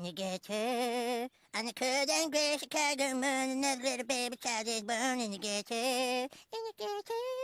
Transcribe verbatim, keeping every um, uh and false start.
you get her on the cold and gray Chicago moon, another little baby child is born, and you get her, and you get her.